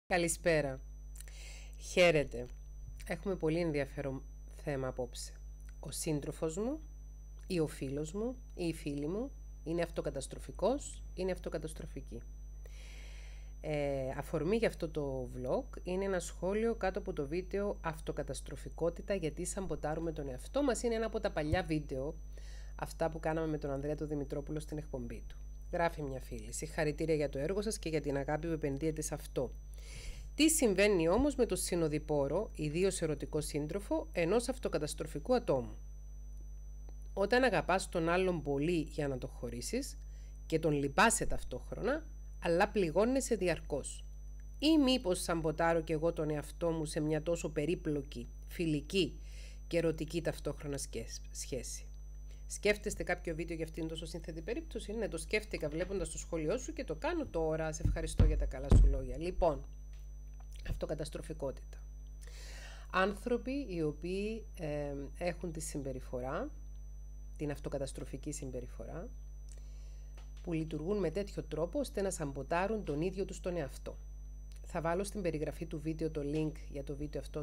Καλησπέρα. Χαίρετε. Έχουμε πολύ ενδιαφέρον θέμα απόψε. Ο σύντροφος μου ή ο φίλος μου ή η φίλη μου είναι αυτοκαταστροφικός, είναι αυτοκαταστροφική. Αφορμή για αυτό το vlog είναι ένα σχόλιο κάτω από το βίντεο «Αυτοκαταστροφικότητα γιατί σαμποτάρουμε τον εαυτό μας». Είναι ένα από τα παλιά βίντεο, αυτά που κάναμε με τον Ανδρέα τον Δημητρόπουλο στην εκπομπή του. Γράφει μια φίλη: «Συγχαρητήρια για το έργο σας και για την αγάπη που επενδύετε σε αυτό. Τι συμβαίνει όμως με το συνοδοιπόρο, ιδίως ερωτικό σύντροφο, ενός αυτοκαταστροφικού ατόμου? Όταν αγαπάς τον άλλον πολύ για να το χωρίσεις και τον λυπάσαι ταυτόχρονα, αλλά πληγώνεσαι διαρκώς. Ή μήπως σαμποτάρω κι εγώ τον εαυτό μου σε μια τόσο περίπλοκη, φιλική και ερωτική ταυτόχρονα σχέση?» Σκέφτεστε κάποιο βίντεο για αυτήν τόσο σύνθετη περίπτωση? Ναι, το σκέφτηκα βλέποντας το σχόλιο σου και το κάνω τώρα. Σε ευχαριστώ για τα καλά σου λόγια. Λοιπόν, αυτοκαταστροφικότητα. Άνθρωποι οι οποίοι έχουν τη συμπεριφορά, την αυτοκαταστροφική συμπεριφορά, που λειτουργούν με τέτοιο τρόπο ώστε να σαμποτάρουν τον ίδιο τους τον εαυτό. Θα βάλω στην περιγραφή του βίντεο το link για το βίντεο αυτό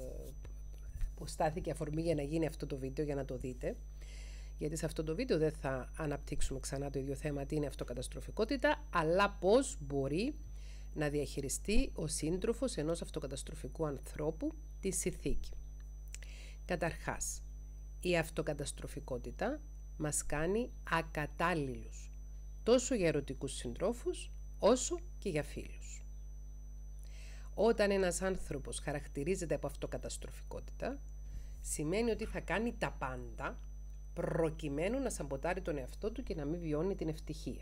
που στάθηκε αφορμή για να γίνει αυτό το βίντεο, για να το δείτε. Γιατί σε αυτό το βίντεο δεν θα αναπτύξουμε ξανά το ίδιο θέμα, τι είναι αυτοκαταστροφικότητα, αλλά πώς μπορεί να διαχειριστεί ο σύντροφος ενός αυτοκαταστροφικού ανθρώπου τη συνθήκη. Καταρχάς, η αυτοκαταστροφικότητα μας κάνει ακατάλληλους τόσο για ερωτικούς συντρόφους όσο και για φίλους. Όταν ένας άνθρωπος χαρακτηρίζεται από αυτοκαταστροφικότητα, σημαίνει ότι θα κάνει τα πάντα προκειμένου να σαμποτάρει τον εαυτό του και να μην βιώνει την ευτυχία.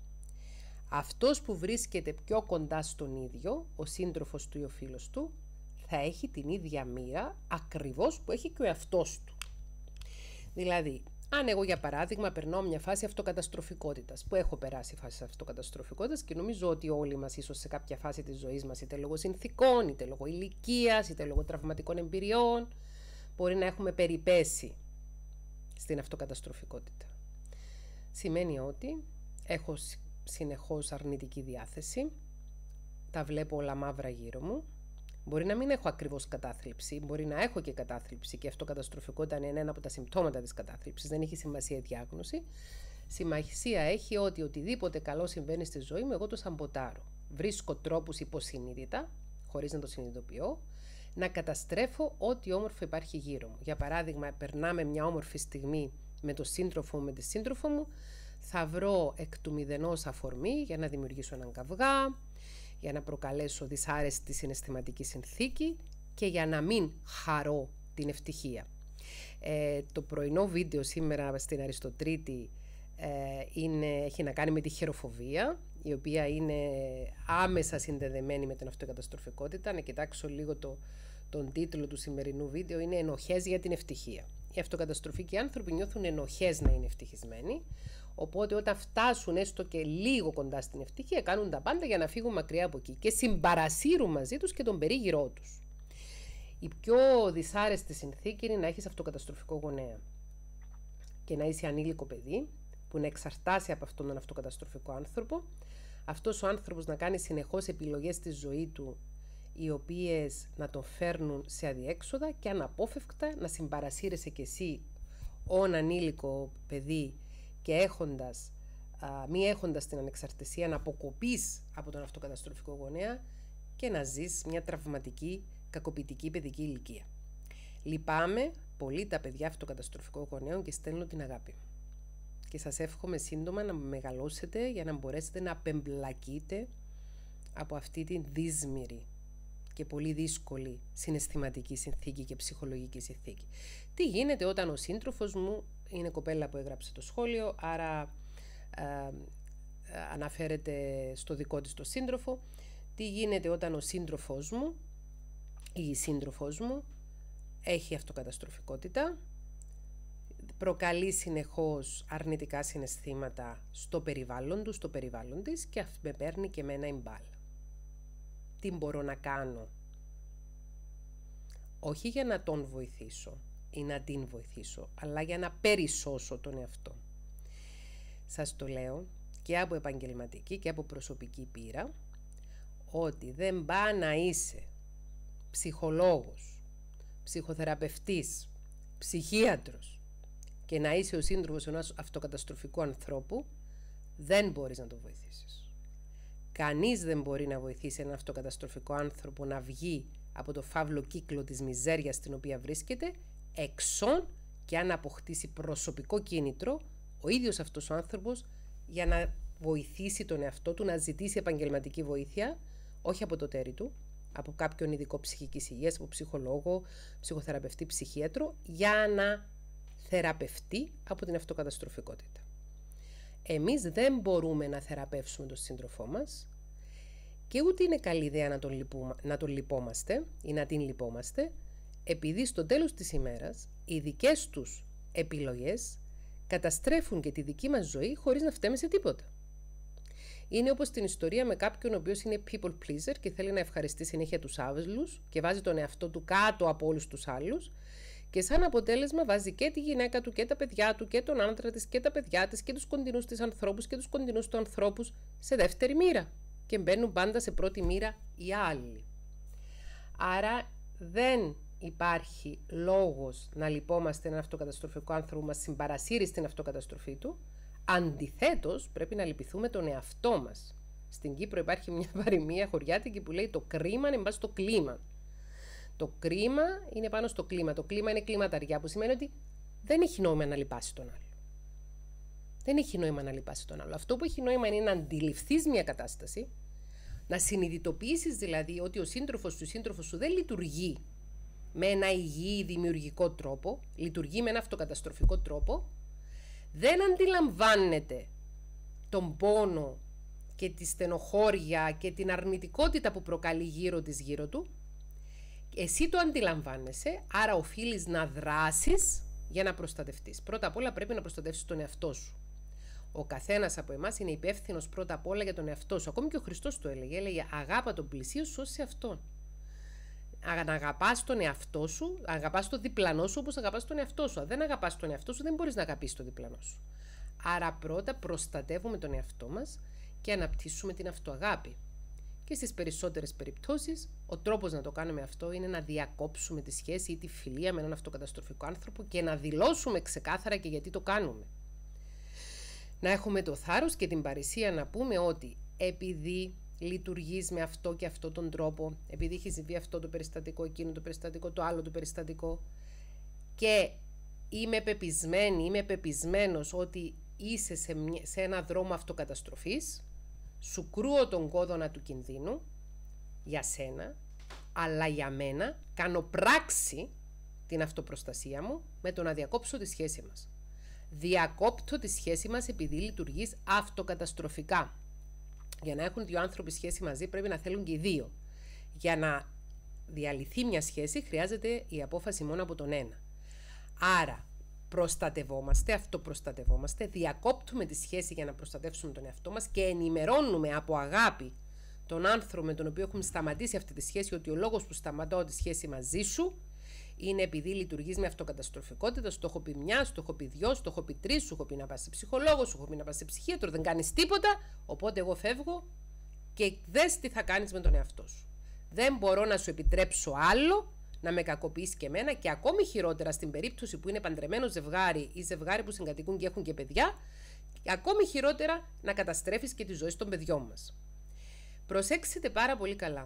Αυτός που βρίσκεται πιο κοντά στον ίδιο, ο σύντροφος του ή ο φίλος του, θα έχει την ίδια μοίρα ακριβώς που έχει και ο εαυτός του. Δηλαδή, αν εγώ για παράδειγμα περνάω μια φάση αυτοκαταστροφικότητας, που έχω περάσει φάση αυτοκαταστροφικότητας και νομίζω ότι όλοι μας ίσως σε κάποια φάση της ζωής μας, είτε λόγω συνθηκών, είτε λόγω ηλικίας, είτε λόγω τραυματικών εμπειριών, μπορεί να έχουμε περιπέσει στην αυτοκαταστροφικότητα. Σημαίνει ότι έχω συνεχώς αρνητική διάθεση, τα βλέπω όλα μαύρα γύρω μου, μπορεί να μην έχω ακριβώς κατάθλιψη, μπορεί να έχω και κατάθλιψη και η αυτοκαταστροφικότητα είναι ένα από τα συμπτώματα της κατάθλιψης, δεν έχει σημασία η διάγνωση. Σημασία έχει ότι οτιδήποτε καλό συμβαίνει στη ζωή μου, εγώ το σαμποτάρω. Βρίσκω τρόπους υποσυνείδητα, χωρίς να το συνειδητοποιώ, να καταστρέφω ό,τι όμορφο υπάρχει γύρω μου. Για παράδειγμα, περνάμε μια όμορφη στιγμή με τον σύντροφο μου, με τη σύντροφο μου, θα βρω εκ του μηδενός αφορμή για να δημιουργήσω έναν καυγά, για να προκαλέσω δυσάρεστη συναισθηματική συνθήκη και για να μην χαρώ την ευτυχία. Το πρωινό βίντεο σήμερα στην Αριστοτρίτη έχει να κάνει με τη χειροφοβία, η οποία είναι άμεσα συνδεδεμένη με την αυτοκαταστροφικότητα. Να κοιτάξω λίγο τον τίτλο του σημερινού βίντεο, είναι «Ενοχές για την ευτυχία». Οι αυτοκαταστροφικοί άνθρωποι νιώθουν ενοχές να είναι ευτυχισμένοι, οπότε όταν φτάσουν έστω και λίγο κοντά στην ευτυχία, κάνουν τα πάντα για να φύγουν μακριά από εκεί και συμπαρασύρουν μαζί τους και τον περίγυρό τους. Η πιο δυσάρεστη συνθήκη είναι να έχεις αυτοκαταστροφικό γονέα και να είσαι ανήλικο παιδί, που να εξαρτάσει από αυτόν τον αυτοκαταστροφικό άνθρωπο, αυτός ο άνθρωπος να κάνει συνεχώς επιλογές στη ζωή του, οι οποίες να τον φέρνουν σε αδιέξοδα και αναπόφευκτα να συμπαρασύρεσαι κι εσύ όν ανήλικο παιδί και μη έχοντας την ανεξαρτησία να αποκοπείς από τον αυτοκαταστροφικό γονέα και να ζεις μια τραυματική, κακοποιητική παιδική ηλικία. Λυπάμαι πολύ τα παιδιά αυτοκαταστροφικών γονέων και στέλνω την αγάπη. Και σας εύχομαι σύντομα να μεγαλώσετε για να μπορέσετε να απεμπλακείτε από αυτή την δύσμηρη και πολύ δύσκολη συναισθηματική συνθήκη και ψυχολογική συνθήκη. Τι γίνεται όταν ο σύντροφος μου, είναι κοπέλα που έγραψε το σχόλιο, άρα αναφέρεται στο δικό της το σύντροφο, τι γίνεται όταν ο σύντροφός μου ή η σύντροφός μου έχει αυτοκαταστροφικότητα, προκαλεί συνεχώς αρνητικά συναισθήματα στο περιβάλλον του, στο περιβάλλον της και με παίρνει και εμένα η μπάλα. Τι μπορώ να κάνω? Όχι για να τον βοηθήσω ή να την βοηθήσω, αλλά για να περισσώσω τον εαυτό. Σας το λέω και από επαγγελματική και από προσωπική πείρα, ότι δεν πάει να είσαι ψυχολόγος, ψυχοθεραπευτής, ψυχίατρος και να είσαι ο σύντροφος ενός αυτοκαταστροφικού ανθρώπου, δεν μπορείς να το βοηθήσεις. Κανείς δεν μπορεί να βοηθήσει έναν αυτοκαταστροφικό άνθρωπο να βγει από το φαύλο κύκλο της μιζέριας στην οποία βρίσκεται, εξών και αν αποκτήσει προσωπικό κίνητρο ο ίδιος αυτός ο άνθρωπος για να βοηθήσει τον εαυτό του, να ζητήσει επαγγελματική βοήθεια, όχι από το τέρι του, από κάποιον ειδικό ψυχικής υγείας, από ψυχολόγο, ψυχοθεραπευτή, ψυχίατρο, για να θεραπευτεί από την αυτοκαταστροφικότητα. Εμείς δεν μπορούμε να θεραπεύσουμε τον σύντροφό μας και ούτε είναι καλή ιδέα να τον λυπόμαστε ή να την λυπόμαστε, επειδή στο τέλος της ημέρας οι δικές τους επιλογές καταστρέφουν και τη δική μας ζωή χωρίς να φταίμε σε τίποτα. Είναι όπως την ιστορία με κάποιον ο οποίος είναι people pleaser και θέλει να ευχαριστεί συνέχεια τους άλλους και βάζει τον εαυτό του κάτω από όλους τους άλλους και σαν αποτέλεσμα βάζει και τη γυναίκα του και τα παιδιά του και τον άντρα της και τα παιδιά της και τους κοντινούς της ανθρώπους και τους κοντινούς του ανθρώπους σε δεύτερη μοίρα και μπαίνουν πάντα σε πρώτη μοίρα οι άλλοι. Άρα δεν υπάρχει λόγος να λυπόμαστε έναν αυτοκαταστροφικό άνθρωπο που μας συμπαρασύρει στην αυτοκαταστροφή του. Αντιθέτως, πρέπει να λυπηθούμε τον εαυτό μας. Στην Κύπρο υπάρχει μια παροιμία χωριάτικη που λέει: το κρίμα είναι πάνω στο κλίμα. Το κρίμα είναι πάνω στο κλίμα. Το κλίμα είναι κλιματαριά, που σημαίνει ότι δεν έχει νόημα να λυπάσει τον άλλο. Δεν έχει νόημα να λυπάσει τον άλλο. Αυτό που έχει νόημα είναι να αντιληφθείς μια κατάσταση, να συνειδητοποιήσεις δηλαδή ότι ο σύντροφος σου, η σύντροφος σου δεν λειτουργεί με ένα υγιή δημιουργικό τρόπο, λειτουργεί με ένα αυτοκαταστροφικό τρόπο, δεν αντιλαμβάνεται τον πόνο και τη στενοχώρια και την αρνητικότητα που προκαλεί γύρω του, εσύ το αντιλαμβάνεσαι, άρα οφείλεις να δράσεις για να προστατευτείς. Πρώτα απ' όλα πρέπει να προστατεύσεις τον εαυτό σου. Ο καθένας από εμάς είναι υπεύθυνος πρώτα απ' όλα για τον εαυτό σου. Ακόμη και ο Χριστός το έλεγε αγάπα τον πλησίο σου ως σε αυτόν. Να αγαπάς τον εαυτό σου, αγαπάς τον διπλανό σου όπως αγαπάς τον εαυτό σου. Αν δεν αγαπάς τον εαυτό σου, δεν μπορείς να αγαπήσεις τον διπλανό σου. Άρα πρώτα προστατεύουμε τον εαυτό μας και αναπτύσσουμε την αυτοαγάπη. Και στις περισσότερες περιπτώσεις, ο τρόπος να το κάνουμε αυτό είναι να διακόψουμε τη σχέση ή τη φιλία με έναν αυτοκαταστροφικό άνθρωπο και να δηλώσουμε ξεκάθαρα και γιατί το κάνουμε. Να έχουμε το θάρρος και την παρησία να πούμε ότι επειδή λειτουργείς με αυτό και αυτό τον τρόπο, επειδή έχει συμβεί αυτό το περιστατικό, εκείνο το περιστατικό, το άλλο το περιστατικό, και είμαι πεπισμένος ότι είσαι σε ένα δρόμο αυτοκαταστροφής, σου κρούω τον κόδωνα του κινδύνου για σένα, αλλά για μένα κάνω πράξη την αυτοπροστασία μου με το να διακόψω τη σχέση μας. Διακόπτω τη σχέση μας επειδή λειτουργείς αυτοκαταστροφικά. Για να έχουν δύο άνθρωποι σχέση μαζί πρέπει να θέλουν και οι δύο. Για να διαλυθεί μια σχέση χρειάζεται η απόφαση μόνο από τον ένα. Άρα προστατευόμαστε, αυτοπροστατευόμαστε, διακόπτουμε τη σχέση για να προστατεύσουμε τον εαυτό μας και ενημερώνουμε από αγάπη τον άνθρωπο με τον οποίο έχουμε σταματήσει αυτή τη σχέση ότι ο λόγος που σταματάω τη σχέση μαζί σου είναι επειδή λειτουργείς με αυτοκαταστροφικότητα, στο έχω πει μια, στο έχω πει δυο, στο έχω πει τρεις, σου έχω πει να πας σε ψυχολόγο, σου έχω πει να πας σε ψυχίατρο, δεν κάνεις τίποτα, οπότε εγώ φεύγω και δες τι θα κάνεις με τον εαυτό σου. Δεν μπορώ να σου επιτρέψω άλλο να με κακοποιήσει και εμένα και ακόμη χειρότερα στην περίπτωση που είναι παντρεμένο ζευγάρι ή ζευγάρι που συγκατοικούν και έχουν και παιδιά, ακόμη χειρότερα να καταστρέφεις και τη ζωή των παιδιών μας. Προσέξτε πάρα πολύ καλά.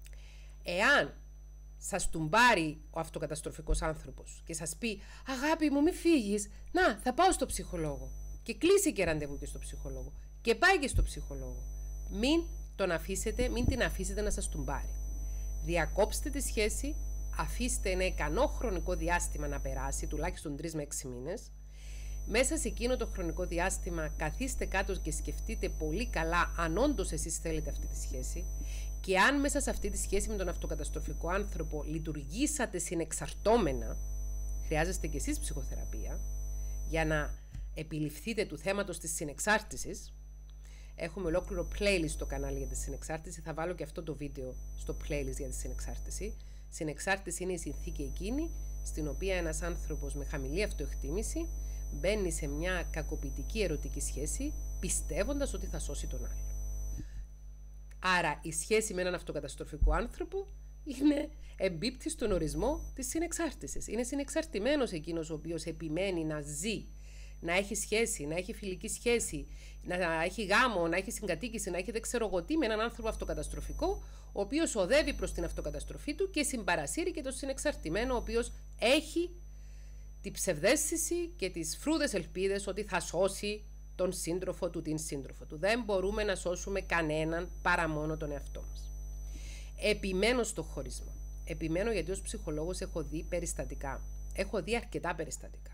Εάν σας τουμπάρει ο αυτοκαταστροφικός άνθρωπος και σας πει «Αγάπη μου, μη φύγεις, να, θα πάω στο ψυχολόγο» και κλείσει και ραντεβού και στο ψυχολόγο και πάει και στο ψυχολόγο, μην την αφήσετε να σας τουμπάρει. Διακόψτε τη σχέση, αφήστε ένα ικανό χρονικό διάστημα να περάσει, τουλάχιστον 3 με 6 μήνες. Μέσα σε εκείνο το χρονικό διάστημα καθίστε κάτω και σκεφτείτε πολύ καλά αν όντως εσείς θέλετε αυτή τη σχέση και αν μέσα σε αυτή τη σχέση με τον αυτοκαταστροφικό άνθρωπο λειτουργήσατε συνεξαρτώμενα, χρειάζεστε και εσείς ψυχοθεραπεία για να επιληφθείτε του θέματος της συνεξάρτησης. Έχουμε ολόκληρο playlist στο κανάλι για τη συνεξάρτηση, θα βάλω και αυτό το βίντεο στο playlist για τη συνεξάρτηση. Συνεξάρτηση είναι η συνθήκη εκείνη στην οποία ένας άνθρωπος με χαμηλή αυτοεκτίμηση μπαίνει σε μια κακοποιητική ερωτική σχέση πιστεύοντας ότι θα σώσει τον άλλο. Άρα η σχέση με έναν αυτοκαταστροφικό άνθρωπο εμπίπτει στον ορισμό της συνεξάρτησης. Είναι συνεξαρτημένος εκείνος ο οποίος επιμένει να ζει, να έχει σχέση, να έχει φιλική σχέση, να έχει γάμο, να έχει συγκατοίκηση, να έχει δεν ξέρω εγώ τι με έναν άνθρωπο αυτοκαταστροφικό, ο οποίος οδεύει προς την αυτοκαταστροφή του και συμπαρασύρει και τον συνεξαρτημένο, ο οποίος έχει τη ψευδαίσθηση και τις φρούδες ελπίδες ότι θα σώσει τον σύντροφο του, την σύντροφο του. Δεν μπορούμε να σώσουμε κανέναν παρά μόνο τον εαυτό μας. Επιμένω στο χωρισμό. Επιμένω γιατί ως ψυχολόγος έχω δει περιστατικά. Έχω δει αρκετά περιστατικά.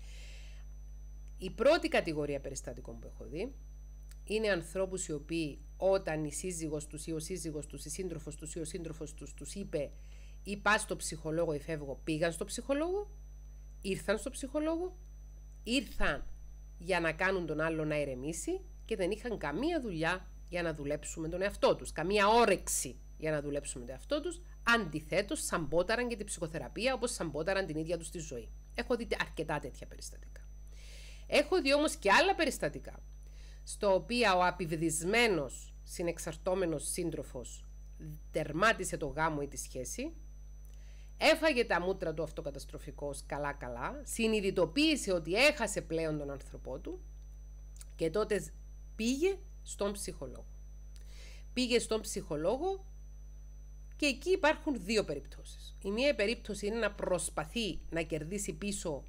Η πρώτη κατηγορία περιστατικών που έχω δει είναι ανθρώπους οι οποίοι όταν η σύζυγος τους ή ο σύζυγος τους, η σύντροφος τους ή ο σύντροφος τους είπε ή πας στο ψυχολόγο ή φεύγω, πήγαν στο ψυχολόγο, ήρθαν στο ψυχολόγο, ήρθαν για να κάνουν τον άλλο να ηρεμήσει και δεν είχαν καμία δουλειά για να δουλέψουν με τον εαυτό τους, καμία όρεξη για να δουλέψουν με τον εαυτό τους, αντιθέτως σαμπόταραν και την ψυχοθεραπεία όπως σαμπόταραν την ίδια τους τη ζωή. Έχω δει αρκετά τέτοια περιστατικά. Έχω δει όμως και άλλα περιστατικά, στο οποία ο απειβδισμένος συνεξαρτώμενος σύντροφος τερμάτισε το γάμο ή τη σχέση, έφαγε τα μούτρα του αυτοκαταστροφικός καλά-καλά, συνειδητοποίησε ότι έχασε πλέον τον άνθρωπό του και τότε πήγε στον ψυχολόγο. Πήγε στον ψυχολόγο και εκεί υπάρχουν δύο περιπτώσεις. Η μία περίπτωση είναι να προσπαθεί να κερδίσει πίσω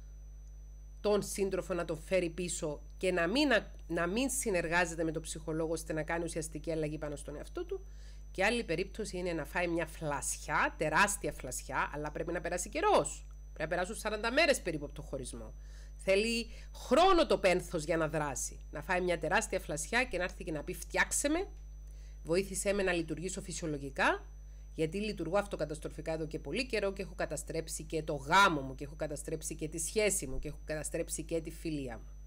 τον σύντροφο, να τον φέρει πίσω και να μην συνεργάζεται με τον ψυχολόγο ώστε να κάνει ουσιαστική αλλαγή πάνω στον εαυτό του. Και άλλη περίπτωση είναι να φάει μια φλασιά, τεράστια φλασιά, αλλά πρέπει να περάσει καιρός. Πρέπει να περάσουν 40 μέρες περίπου από το χωρισμό. Θέλει χρόνο το πένθος για να δράσει. Να φάει μια τεράστια φλασιά και να έρθει και να πει φτιάξε με, βοήθησέ με να λειτουργήσω φυσιολογικά, γιατί λειτουργώ αυτοκαταστροφικά εδώ και πολύ καιρό και έχω καταστρέψει και το γάμο μου και έχω καταστρέψει και τη σχέση μου και έχω καταστρέψει και τη φιλία μου.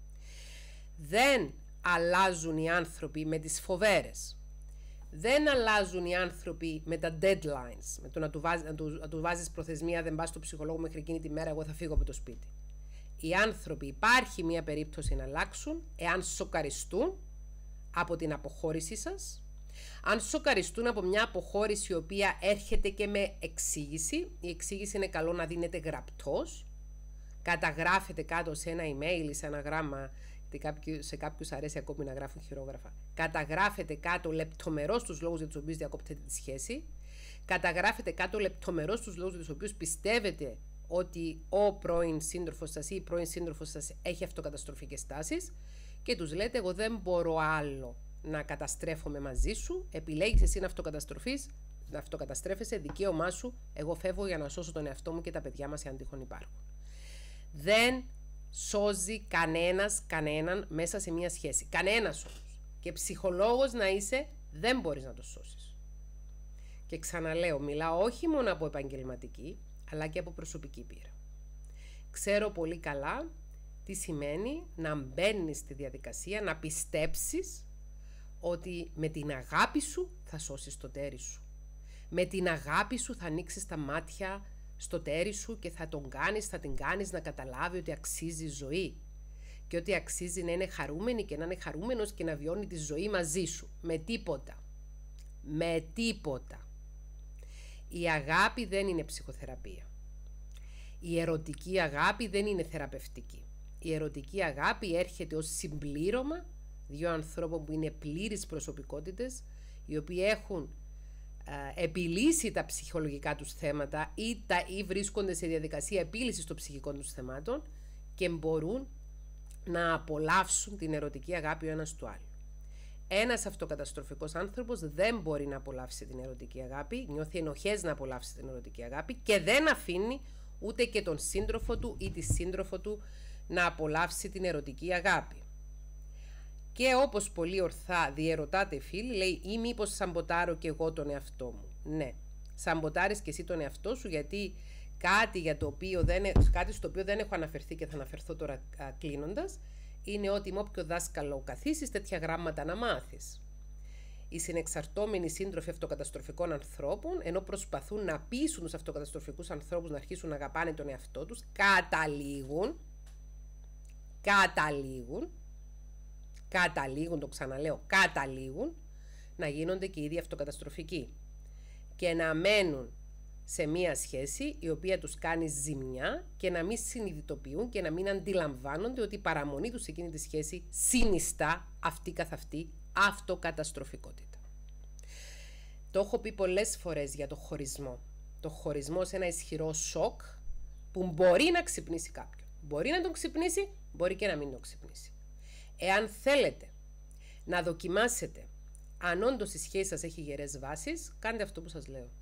Δεν αλλάζουν οι άνθρωποι με τις φοβέρες. Δεν αλλάζουν οι άνθρωποι με τα deadlines, με το να του βάζεις προθεσμία, δεν πας στο ψυχολόγο μέχρι εκείνη τη μέρα, εγώ θα φύγω από το σπίτι. Οι άνθρωποι υπάρχει μια περίπτωση να αλλάξουν εάν σοκαριστούν από την αποχώρησή σας, αν σοκαριστούν από μια αποχώρηση η οποία έρχεται και με εξήγηση. Η εξήγηση είναι καλό να δίνεται γραπτός, καταγράφεται κάτω σε ένα email ή σε ένα γράμμα, γιατί σε κάποιους αρέσει ακόμη να γράφουν χειρόγραφα. Καταγράφεται κάτω λεπτομερώς τους λόγους για τους οποίους διακόπτεται τη σχέση. Καταγράφεται κάτω λεπτομερώς τους λόγους για τους οποίους πιστεύετε ότι ο πρώην σύντροφος σας ή η πρώην σύντροφος σας έχει αυτοκαταστροφικές τάσεις και τους λέτε εγώ δεν μπορώ άλλο να καταστρέφομαι μαζί σου, επιλέγεις εσύ να αυτοκαταστρέφεσαι, δικαίωμά σου, εγώ φεύγω για να σώσω τον εαυτό μου και τα παιδιά μας εάν τυχόν υπάρχουν. Δεν σώζει κανέναν μέσα σε μια σχέση. Κανένας όμως. Και ψυχολόγος να είσαι, δεν μπορείς να το σώσεις. Και ξαναλέω, μιλάω όχι μόνο από επαγγελματική, αλλά και από προσωπική πείρα. Ξέρω πολύ καλά τι σημαίνει να μπαίνεις στη διαδικασία, να πιστέψεις ότι με την αγάπη σου θα σώσεις το τέρι σου. Με την αγάπη σου θα ανοίξεις τα μάτια στο τέρι σου και θα την κάνεις να καταλάβει ότι αξίζει ζωή και ότι αξίζει να είναι χαρούμενη και να είναι χαρούμενος και να βιώνει τη ζωή μαζί σου. Με τίποτα. Με τίποτα. Η αγάπη δεν είναι ψυχοθεραπεία. Η ερωτική αγάπη δεν είναι θεραπευτική. Η ερωτική αγάπη έρχεται ως συμπλήρωμα δύο ανθρώπων που είναι πλήρεις προσωπικότητες, οι οποίοι έχουν επιλύσει τα ψυχολογικά τους θέματα ή βρίσκονται σε διαδικασία επίλυσης των ψυχικών τους θεμάτων και μπορούν να απολαύσουν την ερωτική αγάπη ο ένας του άλλου. Ένας αυτοκαταστροφικός άνθρωπος δεν μπορεί να απολαύσει την ερωτική αγάπη, νιώθει ενοχές να απολαύσει την ερωτική αγάπη και δεν αφήνει ούτε και τον σύντροφο του ή τη σύντροφο του να απολαύσει την ερωτική αγάπη. Και όπως πολύ ορθά διερωτάτε φίλοι, λέει ή μήπως σαμποτάρω και εγώ τον εαυτό μου. Ναι, σαμποτάρεις και εσύ τον εαυτό σου γιατί κάτι στο οποίο δεν έχω αναφερθεί και θα αναφερθώ τώρα κλείνοντας, είναι ότι με όποιο δάσκαλο καθίσεις τέτοια γράμματα να μάθεις. Οι συνεξαρτώμενοι σύντροφοι αυτοκαταστροφικών ανθρώπων, ενώ προσπαθούν να πείσουν τους αυτοκαταστροφικούς ανθρώπους να αρχίσουν να αγαπάνε τον εαυτό τους, καταλήγουν, το ξαναλέω, καταλήγουν να γίνονται και οι ίδιοι αυτοκαταστροφικοί και να μένουν σε μία σχέση η οποία τους κάνει ζημιά και να μην συνειδητοποιούν και να μην αντιλαμβάνονται ότι η παραμονή τους σε εκείνη τη σχέση συνιστά αυτή καθ' αυτή αυτοκαταστροφικότητα. Το έχω πει πολλές φορές για το χωρισμό. Το χωρισμό σε ένα ισχυρό σοκ που μπορεί να ξυπνήσει κάποιον. Μπορεί να τον ξυπνήσει, μπορεί και να μην τον ξυπνήσει. Εάν θέλετε να δοκιμάσετε αν όντως η σχέση σας έχει γερές βάσεις, κάντε αυτό που σας λέω.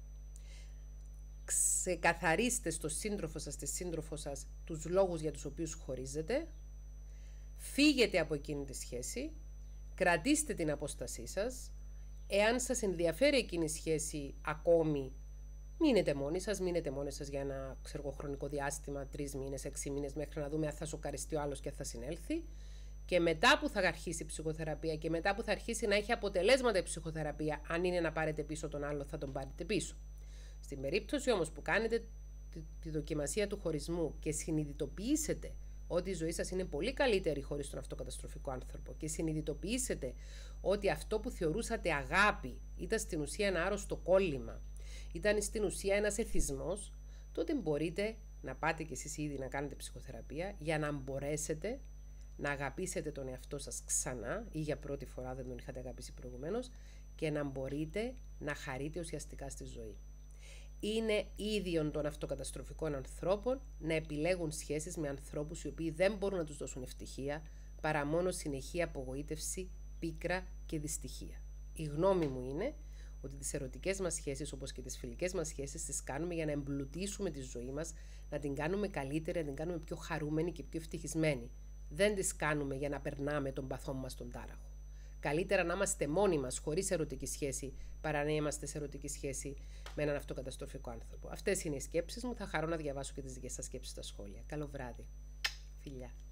Ξεκαθαρίστε στο σύντροφο σας, στη σύντροφο σας, τους λόγους για τους οποίους χωρίζετε, φύγετε από εκείνη τη σχέση, κρατήστε την απόστασή σας, εάν σας ενδιαφέρει εκείνη η σχέση ακόμη, μείνετε μόνοι σας για ένα χρονικό διάστημα, 3 μήνες, 6 μήνες, μέχρι να δούμε αν θα σοκαριστεί ο άλλος και θα συνέλθει. Και μετά που θα αρχίσει η ψυχοθεραπεία και μετά που θα αρχίσει να έχει αποτελέσματα η ψυχοθεραπεία, αν είναι να πάρετε πίσω τον άλλο, θα τον πάρετε πίσω. Στην περίπτωση όμως που κάνετε τη δοκιμασία του χωρισμού και συνειδητοποιήσετε ότι η ζωή σας είναι πολύ καλύτερη χωρίς τον αυτοκαταστροφικό άνθρωπο και συνειδητοποιήσετε ότι αυτό που θεωρούσατε αγάπη ήταν στην ουσία ένα άρρωστο κόλλημα, ήταν στην ουσία ένας εθισμός, τότε μπορείτε να πάτε κι εσείς ήδη να κάνετε ψυχοθεραπεία για να μπορέσετε να αγαπήσετε τον εαυτό σας ξανά ή για πρώτη φορά δεν τον είχατε αγαπήσει προηγουμένως και να μπορείτε να χαρείτε ουσιαστικά στη ζωή. Είναι ίδιον των αυτοκαταστροφικών ανθρώπων να επιλέγουν σχέσεις με ανθρώπους οι οποίοι δεν μπορούν να τους δώσουν ευτυχία παρά μόνο συνεχή απογοήτευση, πίκρα και δυστυχία. Η γνώμη μου είναι ότι τις ερωτικές μας σχέσεις όπως και τις φιλικές μας σχέσεις τις κάνουμε για να εμπλουτίσουμε τη ζωή μας, να την κάνουμε καλύτερη, να την κάνουμε πιο χαρούμενη και πιο ευτυχισμένη. Δεν τις κάνουμε για να περνάμε τον παθό μας τον τάραχο. Καλύτερα να είμαστε μόνοι μας, χωρίς ερωτική σχέση, παρά να είμαστε σε ερωτική σχέση με έναν αυτοκαταστροφικό άνθρωπο. Αυτές είναι οι σκέψεις μου. Θα χαρώ να διαβάσω και τις δικές σας σκέψεις στα σχόλια. Καλό βράδυ. Φιλιά.